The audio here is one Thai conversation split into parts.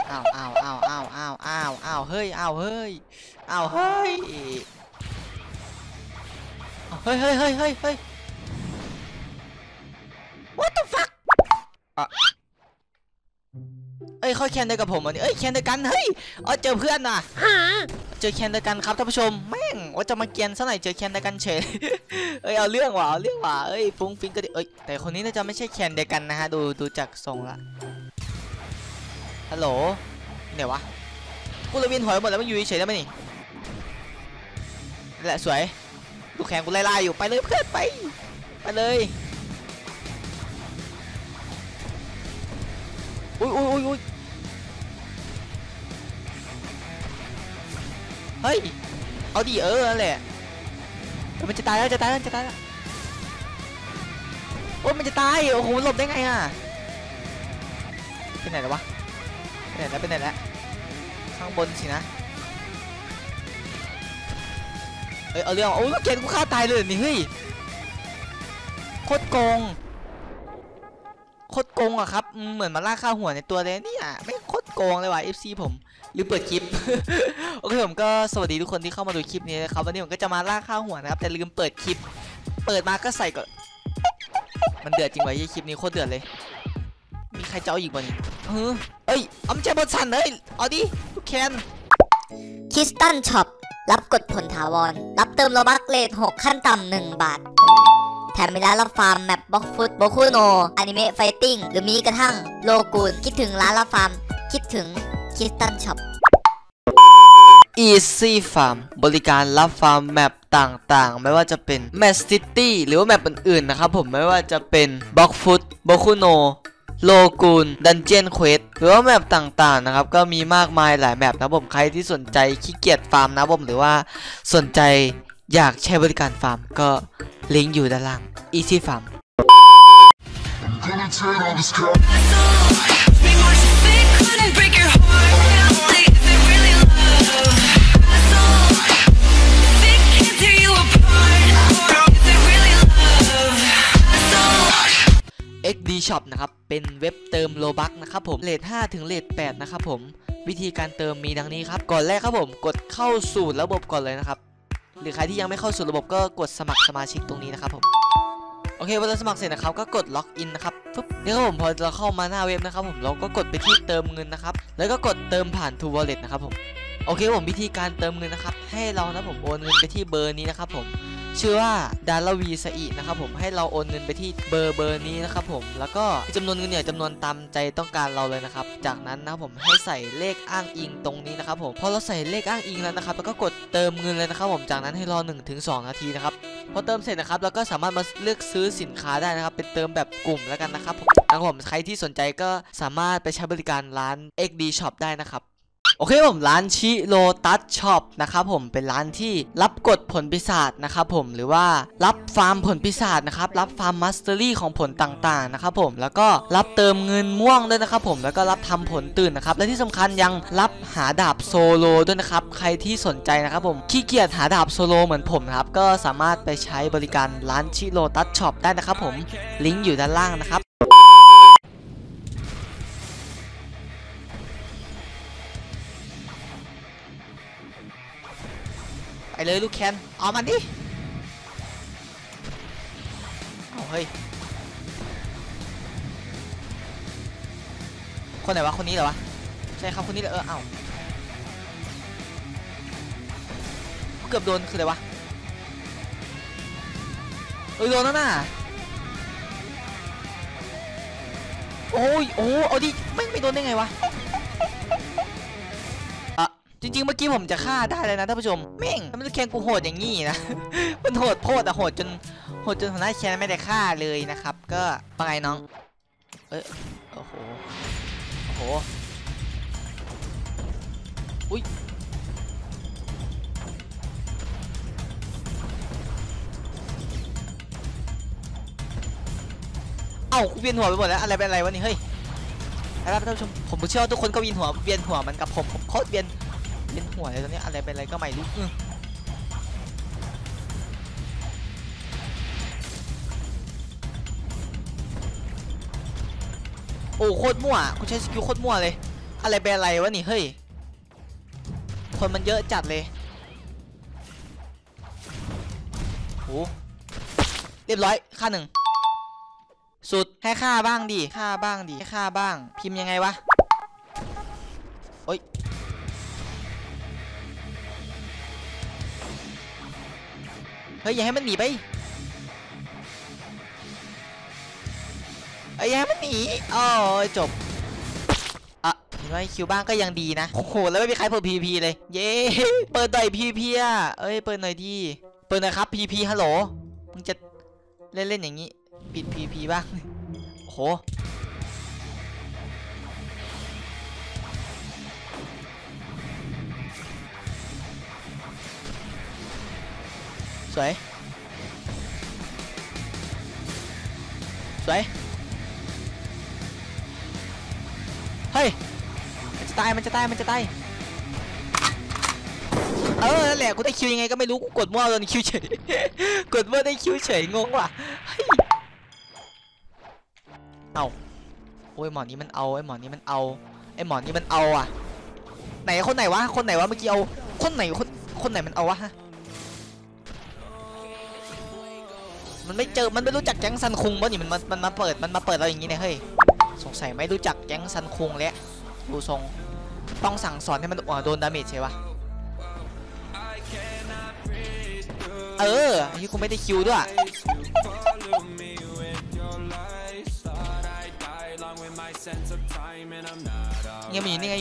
อ้าวอ้าวอ้าวอ้าวอ้าวอ้าวอ้าวเฮ้ยอ้าวเฮ้ยอ้าวเฮ้ยเฮ้ยเฮ้ยเฮ้ยเฮ้ยเฮ้ย What the fuck เอ้ยเขาแคนเดียวกับผมอ่ะนี่เอ้ยแคนเดียวกันเฮ้ยเจอเพื่อนน่ะเจอแคนเดียวกันครับท่านผู้ชมแม่งว่าจะมาเกียนซะหน่อยเจอแคนเดียวกันเฉยเอ้ยเอาเรื่องว่ะเอาเรื่องว่ะเอ้ยฟุ้งฟิ้งก็ดิเอ้ยแต่คนนี้น่าจะไม่ใช่แคนเดียวกันนะฮะดูจากทรงละฮัลโหลไหนวะกูเลยเวียนหัวหมดแล้วมันอยู่เฉยได้ไหมนี่แหละสวยดูแขนกูไล่ๆอยู่ไปเลยเพื่อนไปเลยอุ้ยเฮ้ยเอาดินั่นแหละมันจะตายแล้วโอ้ยมันจะตายโอ้โหหลบได้ไงอ่ะเป็นไหนแล้ววะเป็นไหนแล้วข้างบนสินะเอ้ยเอาเรื่องโอ้ยเกณฑ์กูฆ่าตายเลยนี่เฮ้ยโคตรโกงอะครับเหมือนมาล่าฆ่าหัวในตัวเลยเนี่ยไม่โคตรโกงเลยว่ะ FC ผมหรือเปิดคลิป โอเคผมก็สวัสดีทุกคนที่เข้ามาดูคลิปนี้นะครับวันนี้ผมก็จะมาล่าฆ่าหัวนะครับแต่ลืมเปิดคลิปเปิดมาก็ใส่ก่อนมันเดือดจริงวะยี่คลิปนี้โคตรเดือดเลยมีใครจะเอาอีกบ่นี่เอ้ยเอาใจบอลสั่นเลยเอาดิทุกแคนคริสตัลช็อปรับกดผลถาวรรับเติมโลบัคเลท6ขั้นต่ำ1 บาทแถมมีร้านรับฟาร์มแมปบล็อกฟุตโบคุโนอนิเมะไฟติ้งหรือมีกระทั่งโลกูนคิดถึงร้านรับฟาร์มคิดถึงคริสตัลช็อป Easy Farm บริการรับฟาร์มแมปต่างๆไม่ว่าจะเป็น Map City หรือว่าแมปอื่นๆนะครับผมไม่ว่าจะเป็น Block Foot Bokuno โลกูน Dungeon Quest หรือว่าแมปต่างๆนะครับก็มีมากมายหลายแมปนะผมใครที่สนใจขี้เกียจฟาร์มนะผมหรือว่าสนใจอยากใช้บริการฟาร์มก็ลิงก์อยู่ด้านล่าง Easy Farm XD Shop นะครับเป็นเว็บเติมโลบัคนะครับผมเรท5ถึงเรท8นะครับผมวิธีการเติมมีดังนี้ครับก่อนแรกครับผมกดเข้าสู่ระบบก่อนเลยนะครับหรือใครที่ยังไม่เข้าสู่ระบบก็กดสมัครสมาชิกตรงนี้นะครับผมโอเคพอเราสมัครเสร็จนะครับก็กดล็อกอินนะครับปุ๊บนี่ครับผมพอเราเข้ามาหน้าเว็บนะครับผมเราก็กดไปที่เติมเงินนะครับแล้วก็กดเติมผ่าน True Wallet นะครับผมโอเคผมวิธีการเติมเงินนะครับให้เรานะผมโอนเงินไปที่เบอร์นี้นะครับผมชื่อว่าดาราวีสอีนะครับผมให้เราโอนเงินไปที่เบอร์นี้นะครับผมแล้วก็จำนวนเงินเนี่ยจำนวนตามใจต้องการเราเลยนะครับจากนั้นนะครับผมให้ใส่เลขอ้างอิงตรงนี้นะครับผมพอเราใส่เลขอ้างอิงแล้วนะครับแล้วก็กดเติมเงินเลยนะครับผมจากนั้นให้รอ 1-2 นาทีนะครับพอเติมเสร็จนะครับเราก็สามารถมาเลือกซื้อสินค้าได้นะครับเป็นเติมแบบกลุ่มแล้วกันนะครับผมใครที่สนใจก็สามารถไปใช้บริการร้าน XD Shop ได้นะครับโอเคผมร้านชิโรตัสช็อปนะครับผมเป็นร้านที่รับกดผลปีศาจนะครับผมหรือว่ารับฟาร์มผลปีศาจนะครับรับฟาร์มมาสเตอรี่ของผลต่างๆนะครับผมแล้วก็รับเติมเงินม่วงด้วยนะครับผมแล้วก็รับทำผลตื่นนะครับและที่สำคัญยังรับหาดาบโซโลด้วยนะครับใครที่สนใจนะครับผมขี้เกียจหาดาบโซโลเหมือนผมนะครับก็สามารถไปใช้บริการร้านชิโรตัสช็อปได้นะครับผมลิงก์อยู่ด้านล่างนะครับไปเลยลูกแคนเอามันดิเอาเฮ้ยคนไหนวะคนนี้เหรอวะใช่ครับคนนี้เลยเอาเกือบโดนคืออะไรวะโดนแล้วน่ะโอ้ยเอาดิไม่โดนได้ไงวะจริงๆเมื่อกี้ผมจะฆ่าได้เลยนะท่านผู้ชมแม่งทำไมลูกแคนกูโหดอย่างงี้นะมันโหดโคตรโหดจนหัวหน้าแคนไม่ได้ฆ่าเลยนะครับก็ว่าไงน้องโอ้โหอุ้ยเอ้ากูเวียนหัวไปหมดแล้วอะไรเป็นอะไรวะนี่เฮ้ยนะครับท่านผู้ชมผมเชื่อว่าทุกคนก็เวียนหัวเหมือนกับผมโคตรเวียนหัวเลยตอนนี้อะไรเป็นอะไรก็ไม่รู้โอ้โคตรมั่วคุณใช้สกิลโคตรมั่วเลยอะไรเป็นอะไรวะนี่เฮ้ยคนมันเยอะจัดเลยโอ้เรียบร้อยค่าหนึ่งสุดให้ค่าบ้างดิค่าบ้างดิให้ค่าบ้างพิมพ์ยังไงวะโอ๊ยเฮ้ยอย่าให้มันหนีไปอย่าให้มันหนีอ๋อจบอ่ะเห็นไหมคิวบ้างก็ยังดีนะโอ้โหแล้วไม่มีใครเปิด PVP เลยเย้เปิดหน่อย PVP อ่ะเอ้ยเปิดหน่อยดีเปิดหน่อยครับ PVP ฮัลโหลมึงจะเล่นอย่างนี้ปิด PVP บ้างโอ้โหสวยสวยเฮ้ยมันจะตายมันจะตายมันจะตายนั่นแหละกูได้คิวยังไงก็ไม่รู้กูกดมั่วโดนคิวเฉย กดมั่วได้คิวเฉยงงว่ะเอาโอ้ยหมอนี้มันเอาไอ้หมอนี้มันเอาไอ้หมอนี้มันเอาอ่ะไหนคนไหนวะคนไหนวะเมื่อกี้เอาคนไหนคนไหนมันเอาวะฮะมันไม่เจอมันไม่รู้จักแก๊งซันคุงป่ะนี่มันมาเปิดเราอย่างนี้เนี่ยเฮ้ยสงสัยไม่รู้จักแก๊งซันคุงแล้วดูทรงต้องสั่งสอนให้มันโดนดาเมจใช่ปะที่กูไม่ได้คิวด้วยนี่มันอยู่นี่ไง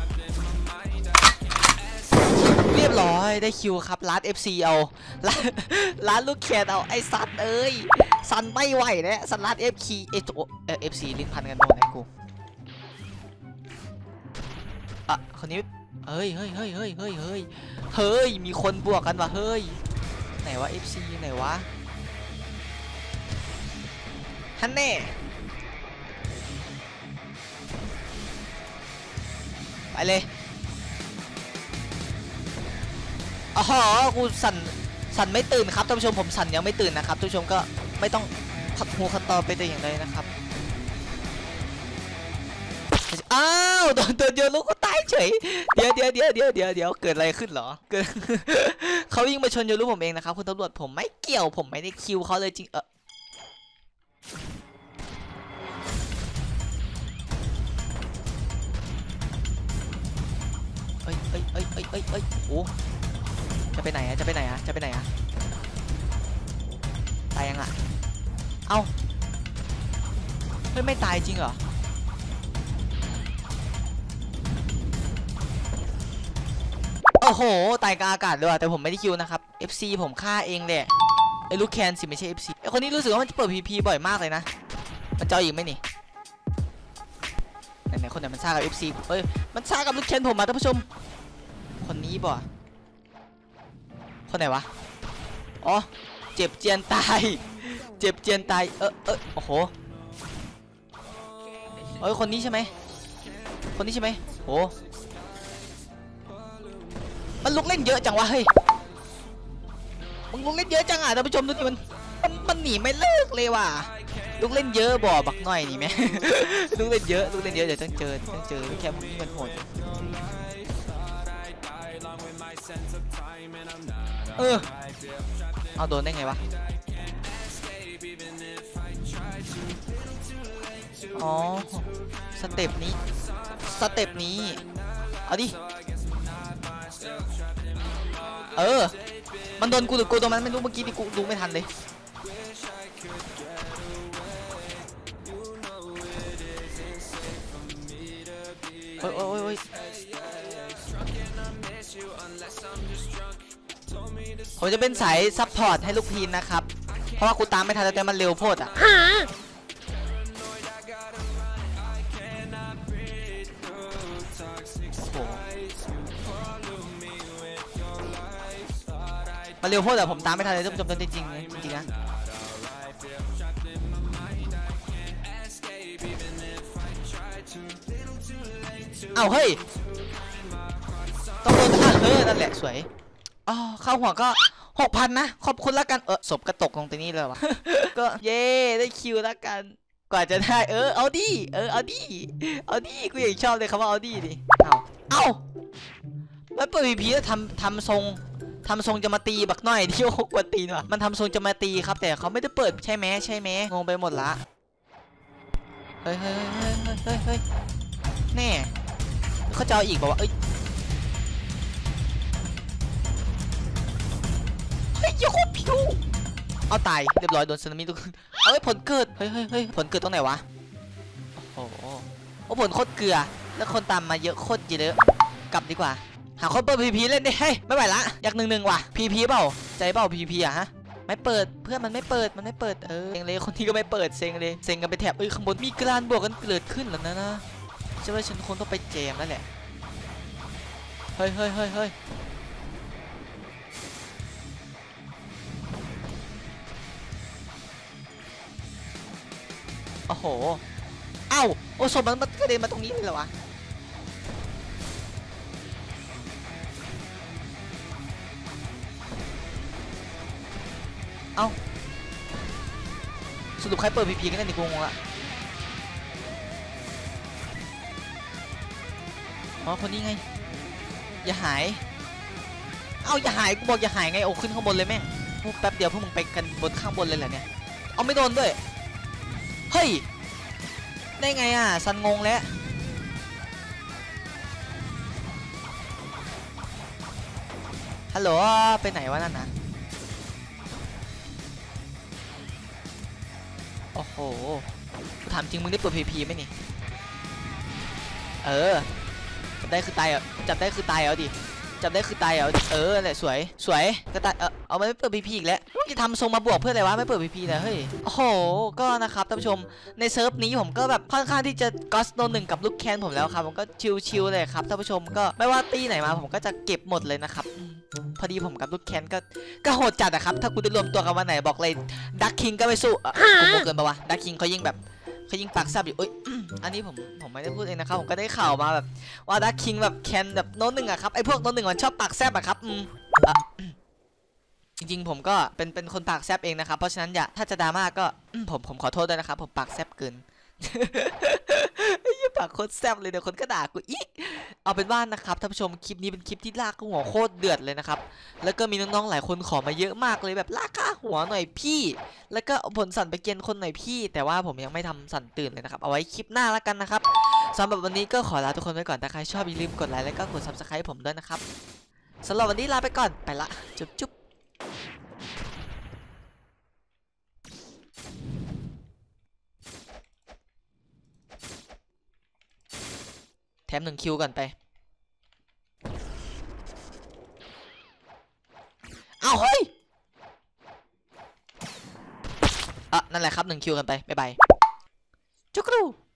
เรียบร้อยได้คิวครับร้าน FC เอาร้านลูกแขกเอาไอ้ซันซันไม่ไหวแล้วซันร้าน FC ลิ้นพันกันโดนไอ้กูคนนี้เฮ้ยมีคนบวกกันว่ะเฮ้ยไหนวะ FC ไหนวะฮันเน่ไปเลยอ๋อกูสั่นไม่ตื่นครับท่านผู้ชมผมสั่นยังไม่ตื่นนะครับท่านผู้ชมก็ไม่ต้องขัดหูขัดตาไปแต่อย่างใดนะครับอ้าวโดนโยนลูกก็ตายเฉยเดี๋ยวเกิดอะไรขึ้นเหรอเกิด เขาวิ่งมาชนโยนลูกผมเองนะครับคุณตำรวจผมไม่เกี่ยวผมไม่ได้คิวเขาเลยจริงเอ้ยโอ้จะไปไหนอะตายยังอะเอ้าเฮ้ยไม่ตายจริงเหรอโอ้โหตายกลางอากาศเลยแต่ผมไม่ได้คิวนะครับ FC ผมฆ่าเองแหละไอ้ลูกแคนสิไม่ใช่ FC ไอ้คนนี้รู้สึกว่ามันจะเปิด PP บ่อยมากเลยนะมันจะเอาอีกไหมนี่ไหนคนไหนมันซ่ากับ FC เอ้ยมันซ่ากับลูกแคนผมมาท่านผู้ชมคนนี้บ่คนไหนวะอ๋อเจ็บเจียนตายโอ้โหคนนี้ใช่ไหมโอ้มันลุกเล่นเยอะจังวะเฮ้ยมึงลุกเล่นเยอะจังอ่ะท่านผู้ชมดูดิมันหนีไม่เลิกเลยว่ะลุกเล่นเยอะบ่บักหน่อยนี่ไหม ลุกเล่นเยอะเดี๋ยวต้องเจอแค่พวกนี้มันโหดเอาโดนได้ไงวะอ๋อสเต็ปนี้เอาดิมันโดนกูหรือกูโดนมันไม่รู้เมื่อกี้ที่กูดูไม่ทันเลยโอ้ยผมจะเป็นสายซัพพอร์ตให้ลูกพีนนะครับเพราะว่ากูตามไม่ทันแต่มันเร็วโพดอ่ะมันเร็วโพดแต่ผมตามไม่ทันเลยท่านผู้ชมจริงนะเอาเฮ้ยต้องโดนนั่นแหละสวยเข้าหัวก็ 6,000 นะขอบคุณแล้วกันศพกระตกลงตรงนี้เลยวะ ก็เย่ได้คิวแล้วกันกว่าจะได้เอาดิเอาดิกูยังชอบเลยคำว่าเอาดิดิเอามันเปิดพีพีแล้วทำทรงจะมาตีบักหน่อยที่โอ้กวนตีนว่ะมันทำทรงจะมาตีครับแต่เขาไม่ได้เปิดใช่ไหมงงไปหมดละเฮ้ยแน่เขาจะเอาอีกบอกว่าเฮ้ยโคตรผิวเอาตายเรียบร้อยโดนสึนามิทุกคนผลเกิดเฮ้ยผลเกิดตรงไหนวะโอ้ผลโคตรเกลือแล้วคนตามมาเยอะโคตรเยอะกลับดีกว่าหาคนเปิดพีพีเล่นดิเฮ้ยไม่ไหวละอยาก1-1ว่ะพีพีเปล่าใจเปล่าพีอะฮะไม่เปิดเพื่อนมันไม่เปิดเซ็งเลยคนที่ก็ไม่เปิดเซ็งกันไปแถบข้างบนมีการบวกกันเกิดขึ้นแล้วนะใช่ว่าฉันคงต้องไปเจมแล้วแหละเฮ้ยโอ้โหโอ้ศพมันกระเด็นมาตรงนี้เลยเหรอวะสรุปใครเปิดพีพีกันแน่นี่กูงงละคนนี้ไงอย่าหายอย่าหายกูบอกอย่าหายไงขึ้นข้างบนเลยแม่งแป๊บเดียวพวกมึงไปกันบนข้างบนเลยแหละเนี่ยไม่โดนด้วยเฮ้ยได้ไงซันงงแล้วฮัลโหลไปไหนวะนั่นนะโอ้โหถามจริงมึงได้เปิดพีพีไหมนี่จับได้คือตายจับได้คือตายดิจับได้คือตายแหละสวยก็ตายเอาไม่เปิดพีพีอีกแล้วจะทำทรงมาบวกเพื่ออะไรวะไม่เปิดพีพีเลยเฮ้ยโอ้โหก็นะครับท่านผู้ชมในเซิร์ฟนี้ผมก็แบบค่อนข้างที่จะก็สโนหนึ่งกับลูกแคนผมแล้วครับผมก็ชิลๆเลยครับท่านผู้ชมก็ไม่ว่าตีไหนมาผมก็จะเก็บหมดเลยนะครับพอดีผมกับลูกแคนก็โหดจัดนะครับถ้าคุณได้รวมตัวกันวันไหนบอกเลยดักคิงก็ไม่สู้ผมโกงเกินปะวะดักคิงเขายิ่งแบบเขายิงปากแซบอยู่อันนี้ผมไม่ได้พูดเองนะครับผมก็ได้ข่าวมาแบบว่าดักคิงแบบแคนแบบโน้ตหนึ่งอะครับไอพวกโน้ตหนึ่งมันชอบปากแซบอะครับจริงๆผมก็เป็นคนปากแซบเองนะครับเพราะฉะนั้นถ้าจะดราม่าก็ผมขอโทษด้วยนะครับผมปากแซบเกินปากโคตรแซบเลยเดี๋ยวคนก็ด่ากูอีกเอาเป็นว่านะครับท่านผู้ชมคลิปนี้เป็นคลิปที่ลากหัวโคตรเดือดเลยนะครับแล้วก็มีน้องๆหลายคนขอมาเยอะมากเลยแบบลากค่าหัวหน่อยพี่แล้วก็ผลสั่นไปเกณฑ์คนหน่อยพี่แต่ว่าผมยังไม่ทำสั่นตื่นเลยนะครับเอาไว้คลิปหน้าแล้วกันนะครับสำหรับวันนี้ก็ขอลาทุกคนไปก่อนถ้าใครชอบอย่าลืมกดไลค์แล้วก็กด Subscribe ผมด้วยนะครับสำหรับวันนี้ลาไปก่อนไปละจุ๊บแถม1 คิวก่อนไปเฮ้ยนั่นแหละครับ1 คิวกันไปบ๊ายบายจุกรู